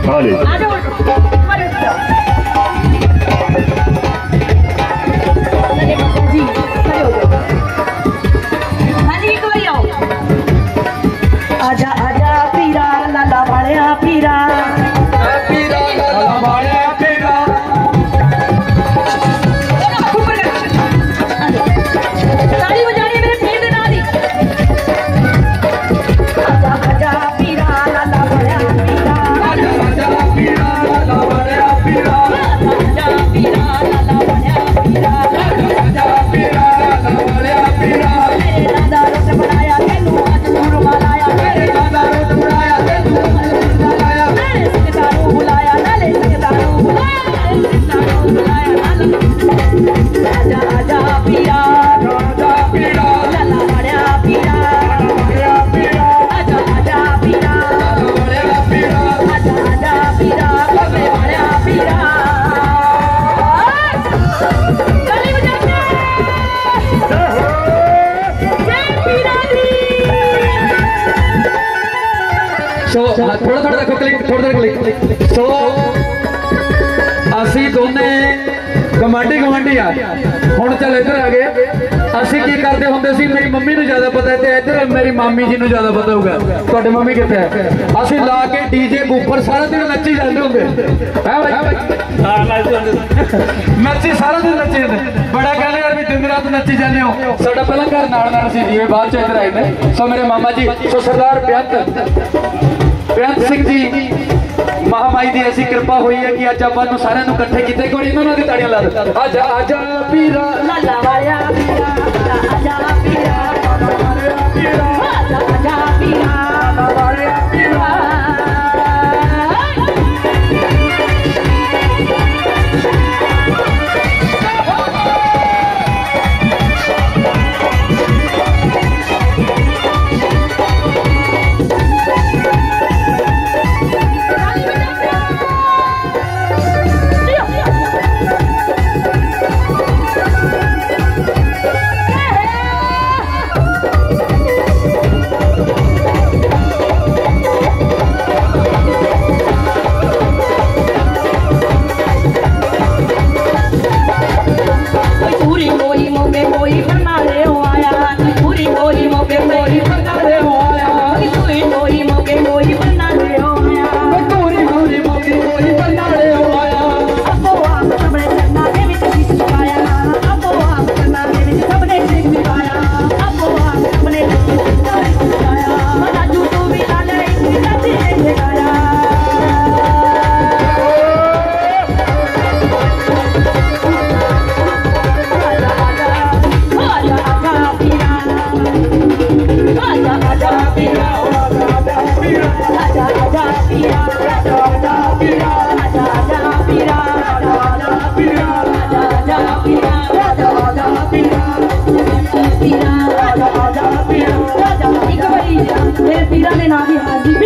खाले जी खड़े हो जाओ। हाँ जी एक बार आओ। आजा आजा पीरा लाला वालिया पीरा पीरा लाला वालिया पीरा ताली बजानी है मेरे फेर दे नाल ही। आजा आजा पीरा लाला वालिया पीरा आजा आजा पीरा लाला वालिया पीरा आजा पीरा लाला वालिया पीरा आजा पीरा लाला वालिया पीरा मेरे दादा रोट बनाया तेनू अज दूर मलाया मेरे दादा रोट बनाया तेनू अज लाया नाले सितारू बुलाया नाले सितारू बुलाया आजा आजा पीरा आजा पीरा लाला वालिया पीरा वालिया पीरा आजा आजा पीरा लाला वालिया पीरा आजा आजा पीरा बाबे वालिया पीरा ताली बजाते जय पीरा दी। सो थोड़ा थोड़ा देखो क्लिक थोड़ा क्लिक सो असी दोने गवांढी गवांढी आ हुण चल इधर आ गए असी की करते होंगे सी मेरी मम्मी नूं ज्यादा पता है ते इधर मेरी मामी जी नूं ज्यादा पता होगा तुहाडी मम्मी कित्थे है असी ला के डीजे बूफर सारा दिन नच्ची जांदे होंगे है भाई नच्ची सारा दिन नच्ची जांदे बड़ा कहने यार भी दिन रात नच्ची जांदे हो साडा पहला घर नाल नाल सी जी बाद च इधर आए ने सो मेरे मामा जी सो सरदार बेअंत सिंह जी महामाई की ऐसी कृपा हुई है कि अज अपन सारे कट्ठे किए कोई इन्होंने दी ताड़ियां ला दो आजा आजा पीरा लाला वालिया पीरा आजा पीरा पीरा आजा आजा पीरा वालिया पीरा पूरी मोई मोके मोई बना ले हो आया पूरी मोई मोके मोई बना ले हो आया पूरी मोई मोके मोई बना ले हो आया पूरी पूरी मोकी कोई बना ले हो आया अपो आप सबने चन्ना दे विच सीख पाया अपो आप चन्ना दे विच सबने सीख पाया अपो आप सबने सीख पाया राजू तू भी लाले नदी ले गाया आजा आजा पीरा आजा आजा पीरा आजा आजा पीरा आजा आजा पीरा आजा आजा पीरा आजा आजा पीरा आजा आजा पीरा आजा आजा पीरा पीरा आजा आजा पीरा आजा एक बारी मेरे पीरा ने नाम ही हाजी